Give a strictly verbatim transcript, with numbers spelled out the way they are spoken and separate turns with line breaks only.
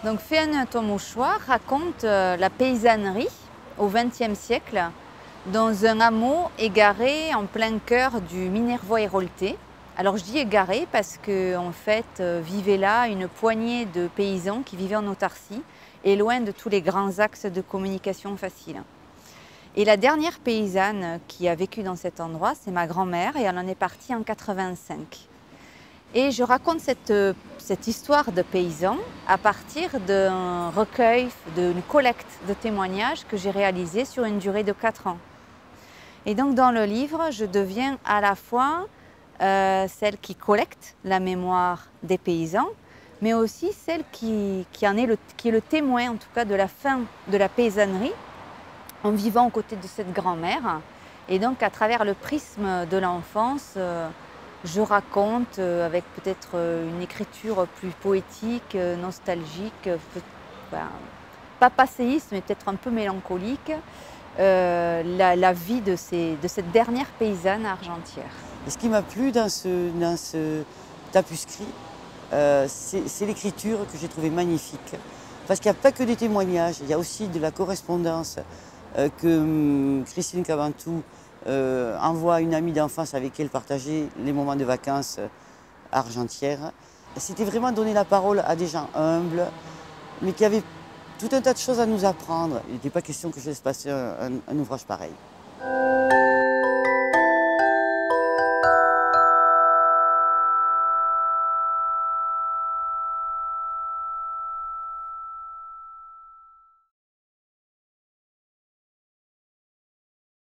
Donc Féanneton Mouchoir raconte euh, la paysannerie au vingtième siècle dans un hameau égaré en plein cœur du Minervois-Héroltais. Alors je dis égaré parce qu'en en fait euh, vivait là une poignée de paysans qui vivaient en autarcie et loin de tous les grands axes de communication faciles. Et la dernière paysanne qui a vécu dans cet endroit, c'est ma grand-mère et elle en est partie en quatre-vingt-cinq. Et je raconte cette, cette histoire de paysans à partir d'un recueil, d'une collecte de témoignages que j'ai réalisé sur une durée de quatre ans. Et donc dans le livre, je deviens à la fois euh, celle qui collecte la mémoire des paysans, mais aussi celle qui, qui, en est le, qui est le témoin en tout cas de la fin de la paysannerie en vivant aux côtés de cette grand-mère. Et donc à travers le prisme de l'enfance, euh, je raconte euh, avec peut-être euh, une écriture plus poétique, euh, nostalgique, euh, ben, pas passéiste, mais peut-être un peu mélancolique, euh, la, la vie de, ces, de cette dernière paysanne argentière.
Et ce qui m'a plu dans ce, dans ce tapuscrit, euh, c'est l'écriture que j'ai trouvée magnifique. Parce qu'il n'y a pas que des témoignages, il y a aussi de la correspondance euh, que hum, Christine Cabantou Euh, envoie une amie d'enfance avec elle partager les moments de vacances euh, argentières. C'était vraiment donner la parole à des gens humbles, mais qui avaient tout un tas de choses à nous apprendre. Il n'était pas question que je laisse passer un, un, un ouvrage pareil.